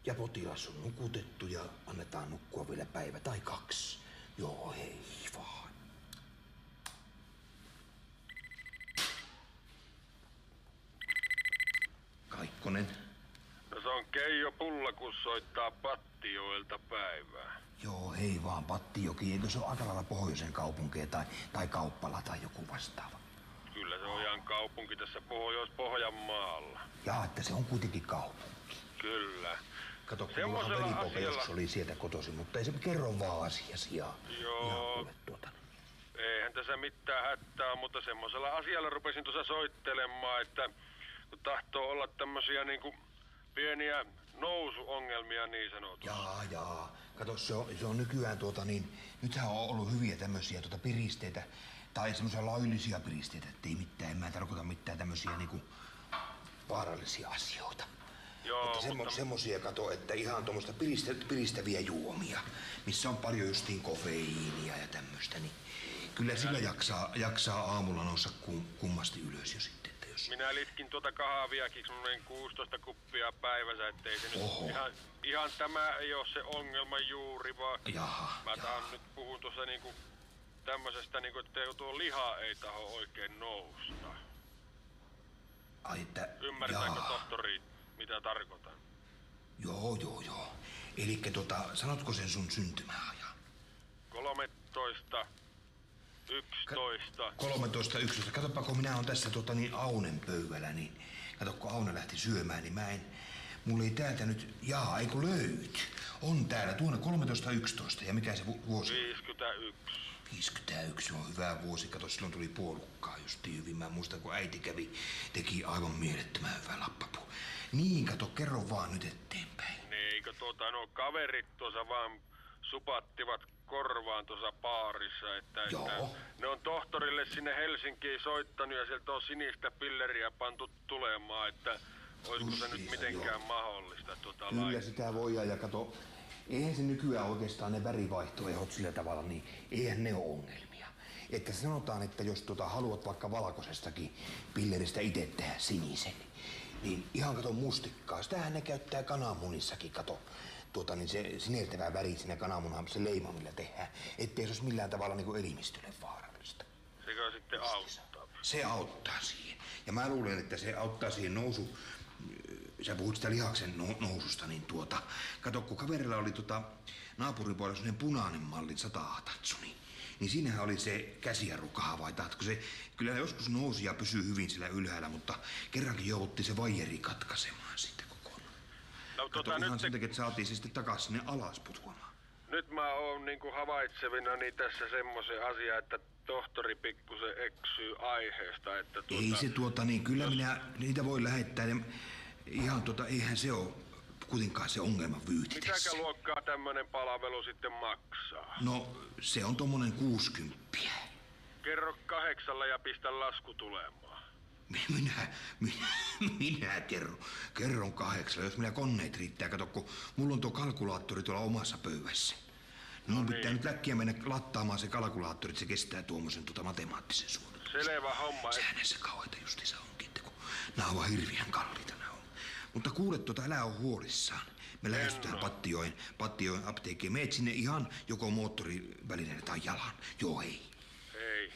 Ja potilas on nukutettu ja annetaan nukkua vielä päivä tai 2. Joo, hei vaan. Kaikkonen. No se on Keijo Pulla, kun soittaa Pattijoelta päivää. Joo, hei vaan Pattijoki. Eikö se ole aika lailla pohjoisen kaupunkeja tai Kauppala tai joku vastaava? Kyllä se on ihan kaupunki tässä Pohjois-Pohjanmaalla. Jaa, että se on kuitenkin kaupunki. Kyllä. Kato, kun mulla on velipoika joskus oli sieltä kotoisin, mutta ei se kerro vaan asiasi ja joo. Eihän tässä mitään hätää, mutta semmoisella asialla rupesin tuossa soittelemaan, että kun tahtoo olla tämmösiä niinku pieniä nousuongelmia niin sanotusti. Jaa. Kato, se on nykyään nythän on ollut hyviä tämmösiä piristeitä tai semmoisia laillisia piristeitä, ettei mitään, en mä tarkoita mitään tämmösiä niinku vaarallisia asioita. Joo, mutta semmosia kato, että ihan tuommoista piristäviä juomia, missä on paljon justiin kofeiinia ja tämmöstä, niin kyllä sillä jaksaa aamulla noussa kummasti ylös jo sitten. Että jos... Minä litkin kahviakin semmoinen 16 kuppia päivässä, ettei se nyt ihan tämä ei ole se ongelma juuri, vaan mä nyt puhun tuossa niinku tämmöisestä niinku, että tuo liha ei taho oikein nousta. Ai että... Ymmärtääkö tohtori, mitä tarkoitan? Joo. Elikkä sanotko sen sun syntymäajan? 13, 11. 13, 11. Katoppa, kun minä on tässä Aunen pöydällä, niin kato, kun Aune lähti syömään, niin mulla ei täältä nyt, ei kun löyt. On täällä tuona 13, 11. Ja mikä se vuosi? 51. 51 on hyvä vuosi. Kato, silloin tuli puolukkaa justiin hyvin. Mä muistan, kun äiti teki aivan mielettömän hyvää lappapu. Niin, kato, kerro vaan nyt eteenpäin. Eikö nuo kaverit tuossa vaan supattivat korvaan tuossa baarissa, että ne on tohtorille sinne Helsinkiin soittanut ja sieltä on sinistä pilleriä pantu tulemaan, että olisiko se nyt mitenkään mahdollista Kyllä sitä voidaan ja kato, eihän se nykyään oikeastaan ne värivaihtoehdot sillä tavalla, niin eihän ne ole ongelmia. Että sanotaan, että jos haluat vaikka valkoisestakin pilleristä itse tehdä sinisen, niin ihan kato mustikkaa. Sitähän ne käyttää kananmunissakin, kato. Se sinertävä väri siinä kananmunaan, se leima, millä tehdään. Ettei se olisi millään tavalla niin elimistölle vaarallista. Sekö sitten auttaa? Se auttaa siihen. Ja mä luulen, että se auttaa siihen sä puhut sitä lihaksen noususta, niin kato, kun kaverilla oli naapuripuolella sellainen punainen malli 100 Hatatsu, niin siinähän oli se käsijarrukaha vai tahtko se, kyllä joskus nousi ja pysyy hyvin sillä ylhäällä, mutta kerrankin joutti se vaijeri katkaisemaan sitten kokonaan. No, kato, ihan sen takia, että saatiin se sitten takaisin sinne alas putoamaan. Nyt mä oon niinku havaitsevina niin tässä semmoisen asian, että tohtori pikkusen eksyy aiheesta, että Ei se kyllä minä niitä voi lähettää ja ihan eihän se ole kuitenkaan se ongelma vyyhtissä. Mitäkä luokkaa tämmönen palvelu sitten maksaa? No, se on tommonen 60. Kerro 8 ja pistä lasku tulemaan. Minä kerron 8, jos minä koneet riittää. Kato, kun mulla on tuo kalkulaattori tuolla omassa pöydässä. No pitää nyt läkkiä mennä lattaamaan se kalkulaattori, että se kestää tuommoisen matemaattisen suorituksen. Selvä homma. Sehän se kauheita justiinsa onkin, kun nää on vaan hirveän kalliita nää on. Mutta kuule, älä ole huolissaan. Me lähestytään Pattijoen apteekkiin. Meet sinne ihan joko moottorivälineen tai jalan. Joo, hei.